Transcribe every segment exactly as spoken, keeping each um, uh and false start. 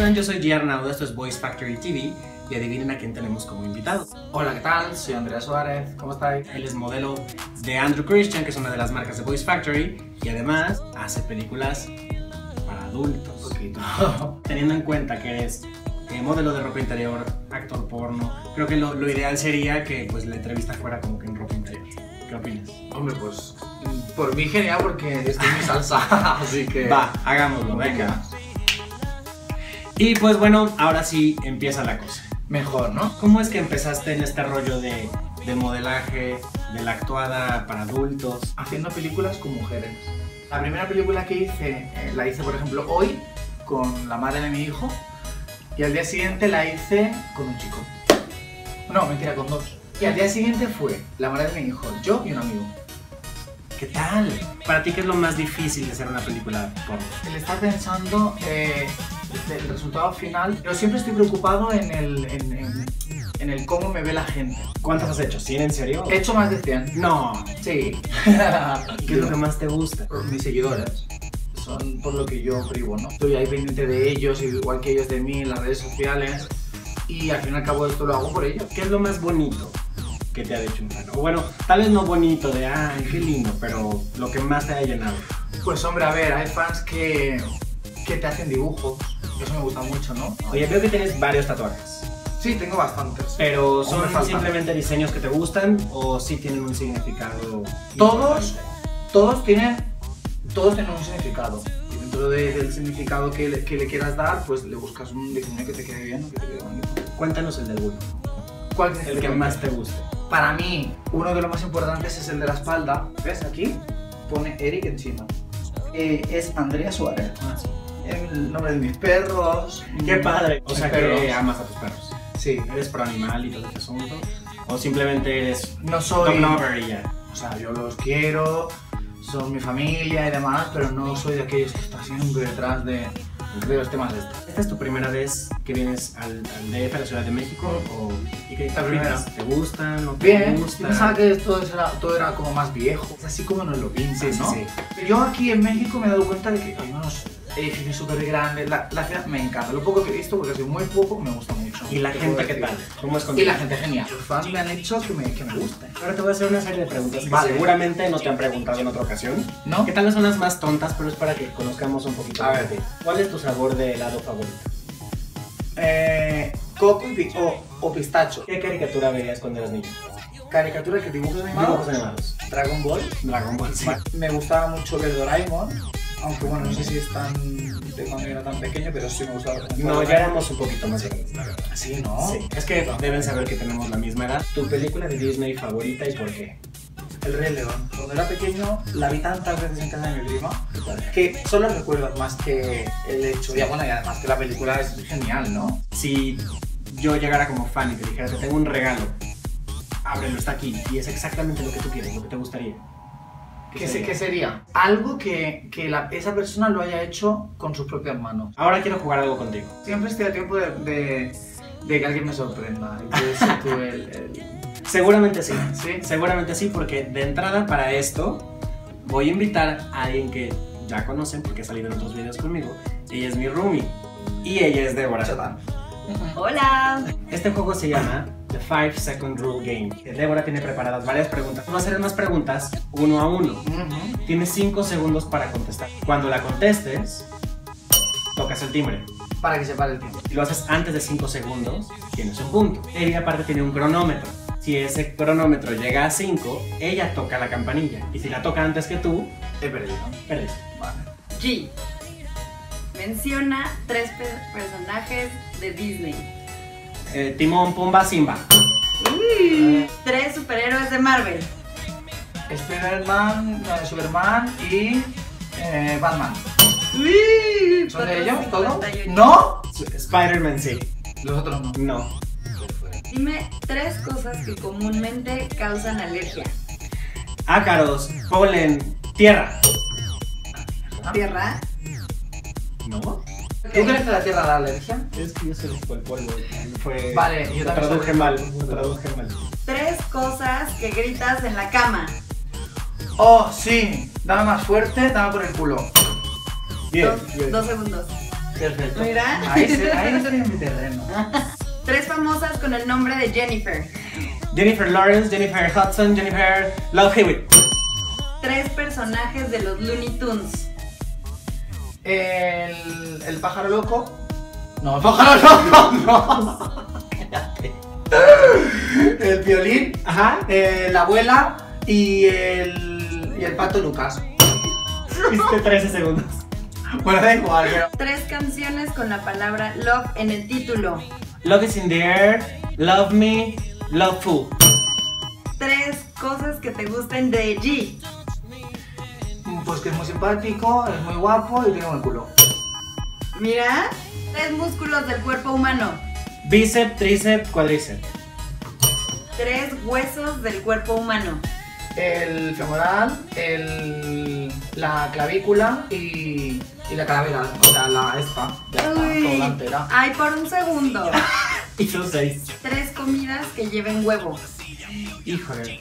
están? Yo soy G. Arnaudo, esto es Voice Factory T V y adivinen a quién tenemos como invitado. Hola, ¿qué tal? Soy Andrea Suárez, ¿cómo estáis? Él es modelo de Andrew Christian, que es una de las marcas de Voice Factory, y además hace películas para adultos. Un poquito. Teniendo en cuenta que eres eh, modelo de ropa interior, actor porno, creo que lo, lo ideal sería que pues, la entrevista fuera como que en ropa interior. ¿Qué opinas? Hombre, pues por mí genial porque estoy en mi salsa, así que... Va, hagámoslo, venga. Y pues bueno, ahora sí empieza la cosa. Mejor, ¿no? ¿Cómo es que empezaste en este rollo de, de modelaje, de la actuada para adultos? Haciendo películas con mujeres. La primera película que hice, eh, la hice por ejemplo hoy con la madre de mi hijo y al día siguiente la hice con un chico. No, mentira, con dos. Y al día siguiente fue la madre de mi hijo, yo y un amigo. ¿Qué tal? ¿Para ti qué es lo más difícil de hacer una película porno? El estar pensando eh, el resultado final, pero siempre estoy preocupado en el, en, en, en el cómo me ve la gente. ¿Cuántas has hecho? ¿cien en serio? He hecho más de cien. No. Sí. ¿Y qué es lo que más te gusta? Mis seguidores. Son por lo que yo vivo, ¿no? Estoy ahí pendiente de ellos, igual que ellos de mí en las redes sociales. Y al fin y al cabo esto lo hago por ellos. ¿Qué es lo más bonito que te ha dicho un fan? O bueno, tal vez no bonito de, ay, qué lindo, pero lo que más te ha llenado. Pues hombre, a ver, hay fans que, que te hacen dibujos. Eso me gusta mucho, ¿no? Oye, veo que tienes varios tatuajes. Sí, tengo bastantes. Pero ¿son me faltan. simplemente diseños que te gustan o sí tienen un significado? Todos, importante? todos tienen, todos tienen un significado. Y dentro de, del significado que le, que le quieras dar, pues le buscas un diseño que te quede bien o que te quede bonito. Cuéntanos el del uno. ¿Cuál es El que más te guste. Para mí, uno de los más importantes es el de la espalda. ¿Ves? Aquí pone Eric encima. Eh, es Andrea Suárez. Ah, sí. El nombre de mis perros. ¡Qué padre! O Mis sea perros. que amas a tus perros. Sí. ¿Eres pro animal y todo ese asunto? ¿O simplemente eres No soy... dog lover y ya? O sea, yo los quiero, son mi familia y demás, pero no soy de aquellos que están siempre detrás de, de los temas de estos. ¿Esta es tu primera vez que vienes al, al D F, a la Ciudad de México? O, ¿Y qué La primera. ¿Te gustan? ¿No te Bien, yo gustan? pensaba que todo era, todo era como más viejo. Es así como nos lo pintan, Sí, ¿no? sí, Yo aquí en México me he dado cuenta de que hay unos edificios súper grandes. La, la ciudad me encanta. Lo poco que he visto, porque ha sido muy poco, me gusta mucho. ¿Y la ¿Qué gente puedo qué decir? tal? ¿Cómo es Y contigo? la gente genial. Los fans me han hecho que me, que me guste. Ahora te voy a hacer una serie de preguntas que Vale. seguramente no te han preguntado en otra ocasión. ¿No? Que tal vez son las más tontas, pero es para que conozcamos un poquito. A más ver. de ti. ¿Cuál es tu sabor de helado favorito? Eh, coco y pi- o, o pistacho. ¿Qué caricatura veías cuando eras niño? Caricatura que dibujos animados. Dibujos animados. Dragon Ball. Dragon Ball, sí. Me gustaba mucho ver Doraemon, aunque bueno, no sé si es tan de cuando yo era tan pequeño, pero sí me gustaba. No, ya éramos un poquito más grandes, la verdad. Sí, ¿no? Sí, es que deben saber que tenemos la misma edad. ¿Tu película de Disney favorita y por qué? El Rey León. Cuando era pequeño la vi tantas veces en casa de mi prima que solo recuerdo más que el hecho. Y bueno, y además que la película es genial, ¿no? Si yo llegara como fan y te dijera, te tengo un regalo, ábrelo, está aquí, y es exactamente lo que tú quieres, lo que te gustaría. ¿Qué, se- qué sería? Algo que, que la- esa persona lo haya hecho con sus propias manos. Ahora quiero jugar algo contigo. Siempre estoy a tiempo de, de, de que alguien me sorprenda. Y puedes ser tú el... el... Seguramente sí. ¿Sí? Seguramente sí, porque de entrada para esto voy a invitar a alguien que ya conocen porque ha salido en otros videos conmigo. Ella es mi roomie y ella es Débora. Chatán. Hola. Este juego se llama The five second Rule Game. Débora tiene preparadas varias preguntas. Vamos a hacer unas preguntas uno a uno. Ujú. Tienes cinco segundos para contestar. Cuando la contestes, tocas el timbre. Para que se pare el tiempo. Si lo haces antes de cinco segundos, tienes un punto. Ella aparte tiene un cronómetro. Si ese cronómetro llega a cinco, ella toca la campanilla. Y si la toca antes que tú, He perdido. perdiste. Vale. G. Menciona tres pe- personajes de Disney. Eh, Timón, Pumba, Simba. Mm, Tres superhéroes de Marvel. Spider-Man, eh, Superman y eh, Batman. Uy, ¿Son de ellos todos? cuatrocientos cincuenta y ocho. ¿No? Spider-Man, sí. Los otros no. No. Dime tres cosas que comúnmente causan alergia. Ácaros, polen, tierra. Tierra. ¿No? ¿Tú crees que la Tierra da alergia? Es que yo se lo fue el polvo. Fue... Vale, yo lo también traduje soy- mal. Lo traduje mal. Tres cosas que gritas en la cama. Oh, sí. Dame más fuerte, dame por el culo. Bien, dos, bien. dos segundos. Perfecto. Mira. Ahí, se, ahí no sería mi terreno. Tres famosas con el nombre de Jennifer. Jennifer Lawrence, Jennifer Hudson, Jennifer Love Hewitt. Tres personajes de los Looney Tunes. El, el pájaro loco. No, el pájaro loco, no. El violín, Ajá. eh, la abuela y el, y el pato Lucas. Viste trece segundos. Bueno, da igual, pero. Tres canciones con la palabra love en el título. Love is in the air, Love Me, Loveful. Tres cosas que te gusten de G. Pues que es muy simpático, es muy guapo y tiene buen culo. Mira. Tres músculos del cuerpo humano. Bíceps, tríceps, cuádriceps. Tres huesos del cuerpo humano. El femoral, el, la clavícula y, y la calavera, o sea, la esta. Ya está, Uy. toda la entera. Ay, por un segundo. Y son seis. Tres comidas que lleven huevo. Híjole.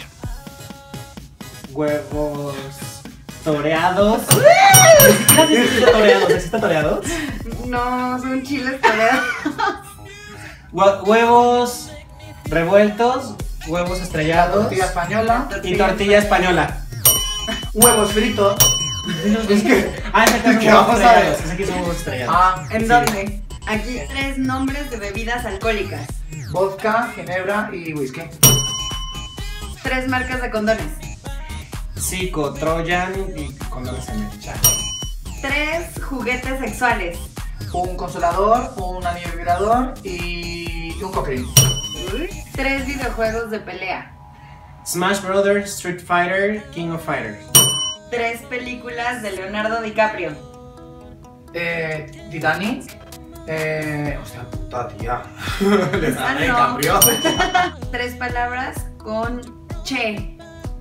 Huevos toreados. Ni siquiera necesito toreados, necesito toreados. No, son chiles toreados. Hue- Huevos revueltos, huevos estrellados Tortilla española, y tortilla española. huevos fritos. Es que. Ah, ese Es que huevos vamos a ver. estrellados. Ese aquí son huevos estrellados. Ah, ¿En Sí. dónde? Aquí tres nombres de bebidas alcohólicas. vodka, ginebra y whisky. Tres marcas de condones. Zico, Trojan y condones en mecha. Tres juguetes sexuales. Un consolador, un anillo vibrador y un cockring. Tres videojuegos de pelea. Smash Brothers, Street Fighter, King of Fighters. Tres películas de Leonardo DiCaprio. Eh, Titanic. Eh. Hostia puta, tía. Ah, no. DiCaprio. Tres palabras con che.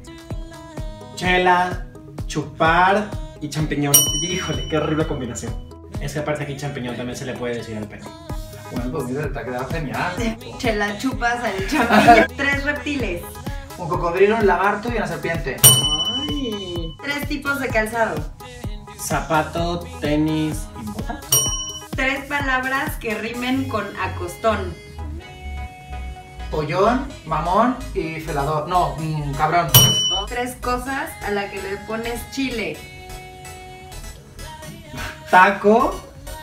Chela, chupar y champiñón. Híjole, qué horrible combinación. Es que aparte aquí champiñón también se le puede decir al pelo. Bueno, pues mira, te ha quedado genial. Chela chupas al champiñón. Tres reptiles. Un cocodrilo, un lagarto y una serpiente. Ay. Tres tipos de calzado. Zapato, tenis y bota. Tres palabras que rimen con acostón. Pollón, mamón y celador. No, mm, cabrón. Tres cosas a la que le pones chile. Taco,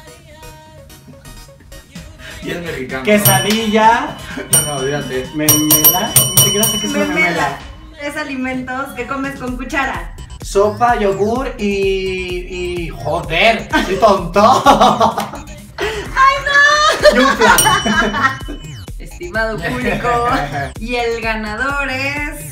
Y el mexicano. quesadilla, No, no, olvídate. memela. Ni siquiera sé qué es una Memela. memela. Tres alimentos que comes con cuchara. Sopa, yogur y. y. ¡Joder! ¡Soy tonto! ¡Ay, no! Y un flan. Estimado público. Y el ganador es.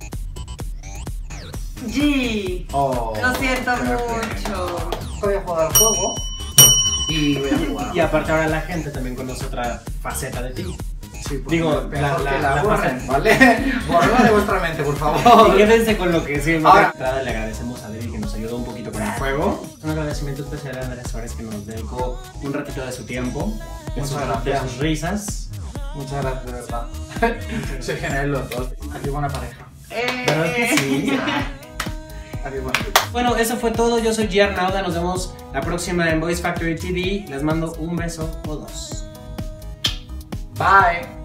G. Oh, Lo siento qué mucho. Voy a jugar al juego. Y voy a jugar. Y aparte ahora la gente también conoce otra faceta de ti. Sí, pues, Digo, mejor la- que la- la borren, faceta. ¿vale? Borrenla de vuestra mente, por Y favor. quédense con lo que siempre. Ahora- De entrada le agradecemos a Debbie que nos ayudó un poquito con el juego. Un agradecimiento especial a Andrés Suárez que nos dedicó un ratito de su tiempo, de, Muchas sus- gracias. de sus risas. Muchas gracias, de verdad. Soy genial los dos. Aquí buena pareja. Eh, ¿Verdad que sí? Aquí buena. Bueno, eso fue todo. Yo soy Giar Nauda. Nos vemos la próxima en Voice Factory T V. Les mando un beso o dos. Bye.